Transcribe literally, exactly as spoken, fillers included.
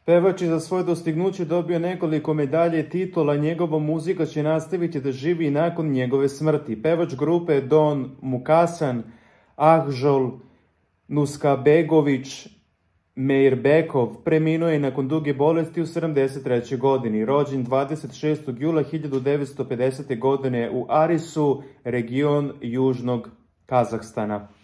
Pevač je za svoje dostignuće dobio nekoliko medalje i titula, njegova muzika će nastaviti da živi i nakon njegove smrti. Pevač grupe Don Mukasan Ahžol Nuskabegović Meirbekov preminuo je nakon duge bolesti u sedamdeset trećoj godini. Rođen dvadeset šestog jula hiljadu devetsto pedesete. godine u Arisu, region Južnog Kazahstana.